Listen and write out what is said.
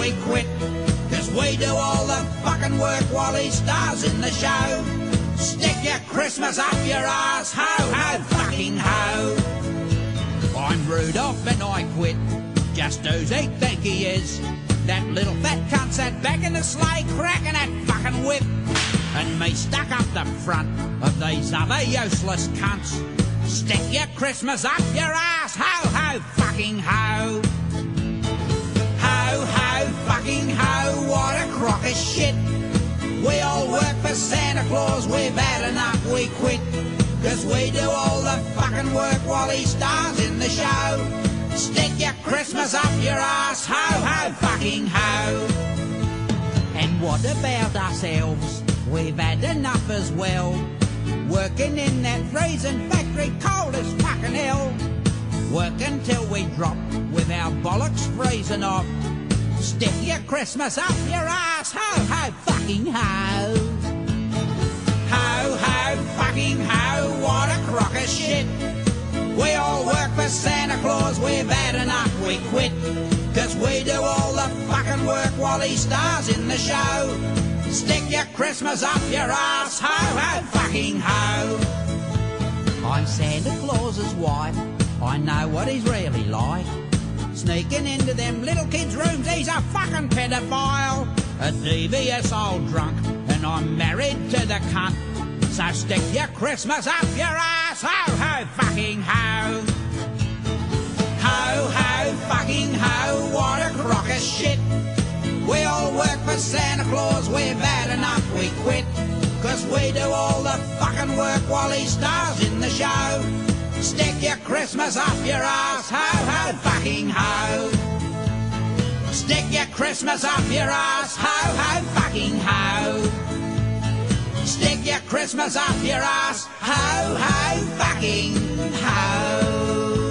we quit. Cause we do all the fucking work while he stars in the show. Stick your Christmas up your ass, ho, ho, fucking ho. I'm Rudolph and I quit. Just who's he think he is? That little fat cunt sat back in the sleigh cracking that fucking whip. And me stuck up the front of these other useless cunts. Stick your Christmas up your ass, ho, ho, fucking ho. Ho, ho, fucking ho, what a crock of shit. We all work for Santa Claus, we've had enough, we quit. Cause we do all the fucking work while he stars in the show. Stick your Christmas up your ass, ho, ho, fucking ho. And what about ourselves? We've had enough as well. Working in that freezing factory cold as fucking hell. Work until we drop with our bollocks freezing off. Stick your Christmas up your ass, ho, ho, fucking ho. Ho, ho, fucking ho, what a crock of shit. We all work for Santa Claus, we've had enough, we quit. Cause we do all the fucking work while he stars in the show. Stick your Christmas up your ass, ho, ho, fucking ho. I'm Santa Claus's wife, I know what he's really like. Sneaking into them little kids' rooms, he's a fucking pedophile. A devious old drunk, and I'm married to the cunt. So stick your Christmas up your ass, ho, ho, fucking ho. Ho, ho, fucking ho, what a crock of shit. We all work for Santa Claus, we've had enough, we quit. Cause we do all the fucking work while he stars in the show. Stick your Christmas up your ass, ho, ho, fucking ho. Stick your Christmas up your ass, ho, ho, fucking ho. Stick your Christmas up your ass, ho, ho, fucking ho.